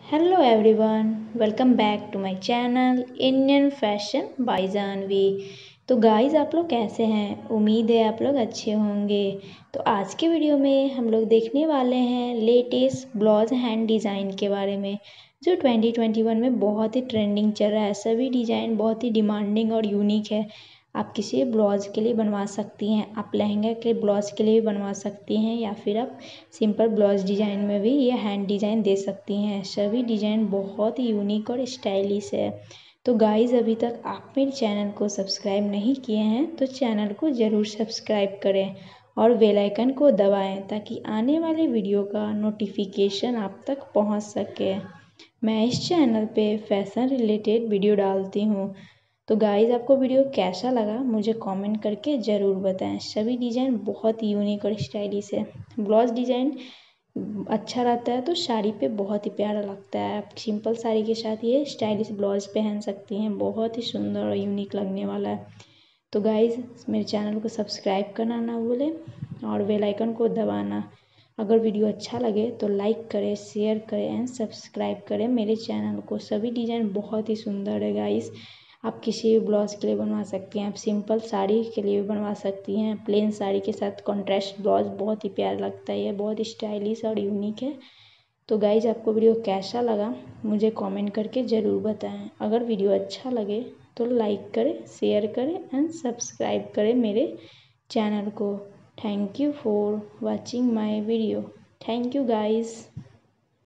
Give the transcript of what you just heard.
Hello everyone, welcome back to my channel Indian fashion by Janvi. तो गाइस, आप लोग कैसे हैं? उम्मीद है आप लोग अच्छे होंगे। तो आज के वीडियो में हम लोग देखने वाले हैं लेटेस्ट ब्लाउज हैंड डिज़ाइन के बारे में, जो 2021 में बहुत ही ट्रेंडिंग चल रहा है। सभी डिज़ाइन बहुत ही डिमांडिंग और यूनिक है। आप किसी ब्लाउज के लिए बनवा सकती हैं, आप लहंगा के ब्लाउज के लिए भी बनवा सकती हैं, या फिर आप सिंपल ब्लाउज डिज़ाइन में भी ये हैंड डिज़ाइन दे सकती हैं। सभी डिज़ाइन बहुत ही यूनिक और स्टाइलिश है। तो गाइस, अभी तक आप मेरे चैनल को सब्सक्राइब नहीं किए हैं तो चैनल को ज़रूर सब्सक्राइब करें और बेल आइकन को दबाएं, ताकि आने वाले वीडियो का नोटिफिकेशन आप तक पहुंच सके। मैं इस चैनल पे फैशन रिलेटेड वीडियो डालती हूँ। तो गाइज़, आपको वीडियो कैसा लगा मुझे कमेंट करके ज़रूर बताएं। सभी डिज़ाइन बहुत यूनिक और स्टाइलिश है। ब्लाउज डिज़ाइन अच्छा रहता है तो साड़ी पे बहुत ही प्यारा लगता है। आप सिंपल साड़ी के साथ ये स्टाइलिश ब्लाउज पहन सकती हैं, बहुत ही सुंदर और यूनिक लगने वाला है। तो गाइज़, मेरे चैनल को सब्सक्राइब करना ना भूलें और बेल आइकन को दबाना। अगर वीडियो अच्छा लगे तो लाइक करें, शेयर करें एंड सब्सक्राइब करें मेरे चैनल को। सभी डिज़ाइन बहुत ही सुंदर है गाइस। आप किसी भी ब्लाउज के लिए बनवा सकती हैं, आप सिंपल साड़ी के लिए भी बनवा सकती हैं। प्लेन साड़ी के साथ कॉन्ट्रास्ट ब्लाउज बहुत ही प्यारा लगता है, ये बहुत स्टाइलिश और यूनिक है। तो गाइज, आपको वीडियो कैसा लगा मुझे कमेंट करके ज़रूर बताएं। अगर वीडियो अच्छा लगे तो लाइक करें, शेयर करें एंड सब्सक्राइब करें मेरे चैनल को। Thank you for watching my video. Thank you guys.